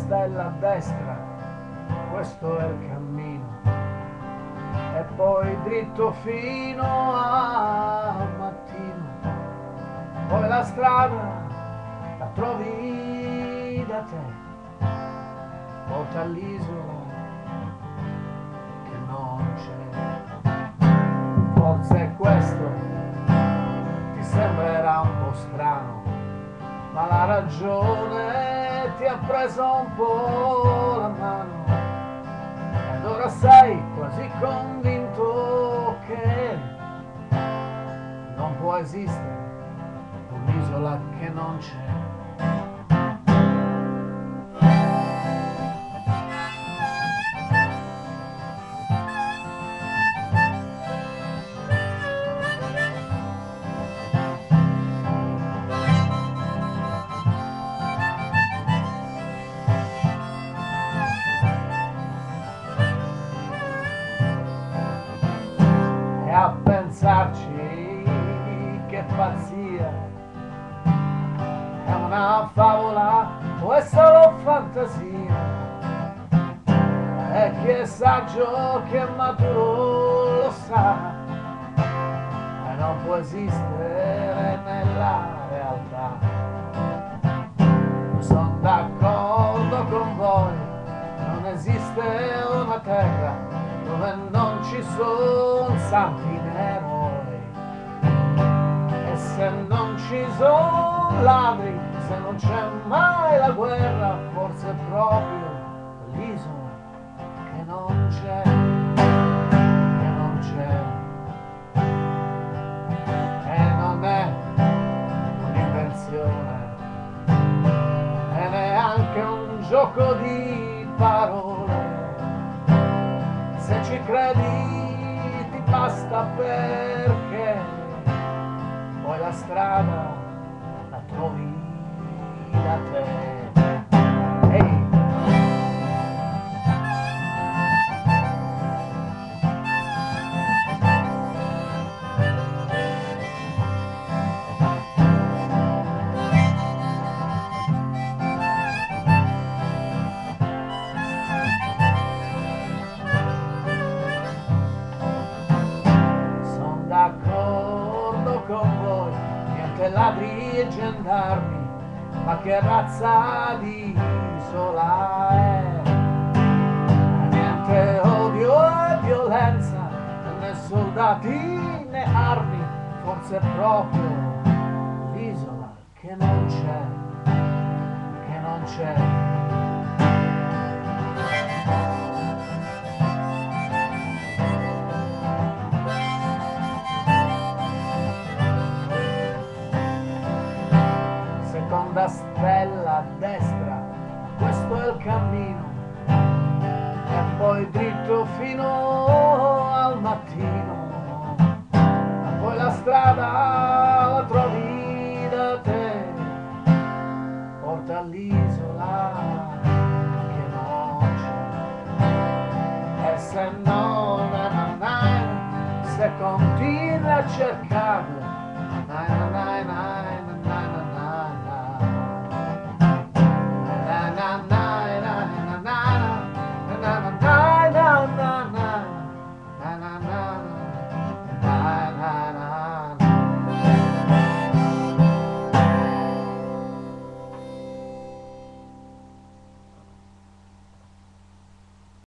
stella a destra, questo è il cammino, e poi dritto fino al mattino, poi la strada la trovi da te, porta all'isola che non c'è. Forse questo ti sembrerà un po' strano, ma la ragione ti ha preso un po' la mano, ed ora sei quasi convinto che non può esistere un'isola che non c'è. E a pensarci, che pazzia, è una favola o è solo fantasia? E chi è saggio, chi è maturo lo sa, e non può esistere nella realtà. Sono d'accordo con voi, non esiste una terra dove non ci sono santi né eroi, e se non ci sono ladri, se non c'è mai la guerra, forse è proprio l'isola che non c'è, che non c'è. E non è un'invenzione, e neanche un gioco di parole. Se ci credi ti basta, perché poi la strada la trovi da te. Ehi. Sono d'accordo con voi, niente ladri e gendarmi, ma che razza di isola è? Niente odio e violenza, né soldati né armi, forse è proprio l'isola che non c'è, che non c'è. Seconda stella a destra, questo è il cammino, e poi dritto fino al mattino, e poi la strada la trovi da te, porta all'isola che non c'è. E se non se continui a cercarla,